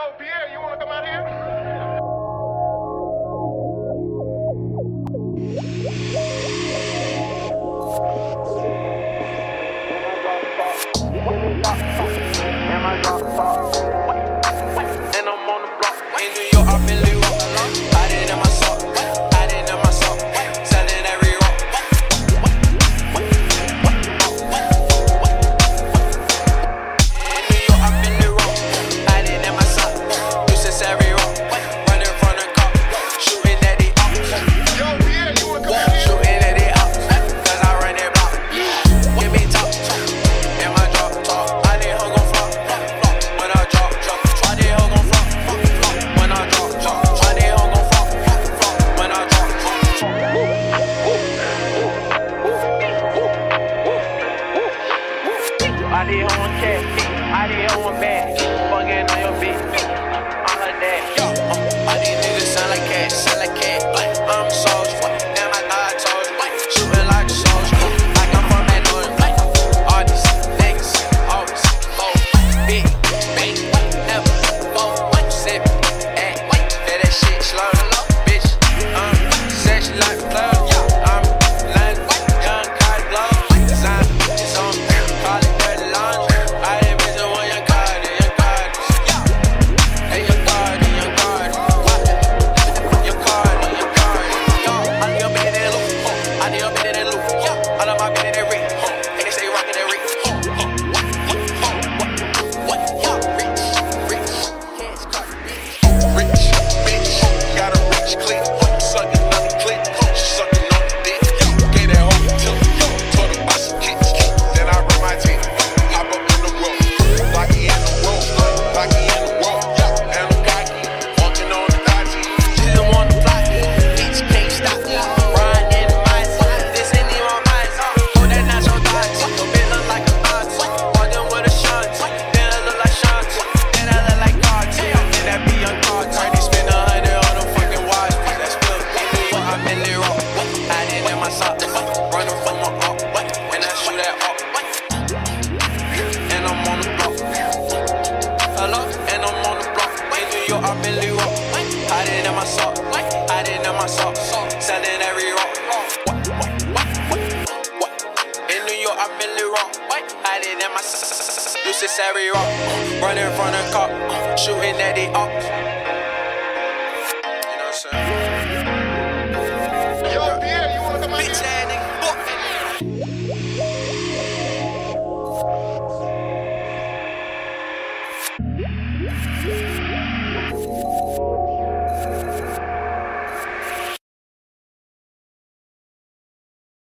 Pierre, you wanna come out here? And I'm on the block in New York, I've been lit rock. I did in my sock, I did in my sock, selling every rock. In New York, I've been lit rock. I did in my sock, useless every rock. Running from the cop, shooting at the ops. Yo, Pierre, you wanna come out here? Shooting at the ops, cause I run that block. Give me top, in my drop top. I did hung on flop, when I drop. I did hung on flop, when I drop. I did hung on flop, when I drop. I did hung on cat, I did hung on bag, fucking on your bitch, I'm her dad. All these niggas sound like cat, I'm soldier, damn I thought I told you, shooting like a soldier. I come from that north, all these niggas always fold, big, never fold, sip, let that shit slow, bitch, sex like a plug, I'm lying, young card glove, design, it's on, call it dirty laundry, I didn't bitch on one young card, hey young card, your card, yo, I need your bed in that loop, I need your bed in that loop, all of my bed in that ring, and they stay rockin' that ring, what, y'all rich, bitch, got a rich click, suckin' on the click, suckin' on the dick, gave that hoe to told her buy some kicks, then I run my team, hop up in the road, Rocky in the road, and I'm cocky, walking on the dodgy, she don't wanna fly, bitch can't stop, riding in the mines, this ain't even my mind, oh that not your thoughts, your bitch look like a aunt, walking with a shunt, then I look like Shunt, then I look like Cartier, then that be young Cartier, they spend 100 on them fucking watch, that's still in New York, I'm in Lit Rock, I did in my sock, running from my op, and I shoot that op, and I'm on the block, hello, and I'm on the block, in New York, I'm in Lit Rock, I did in my sock, I did in my sock, selling every rock, in New York, I'm in Lit Rock, I did in my useless every rock, running from the cop, shooting at the ops.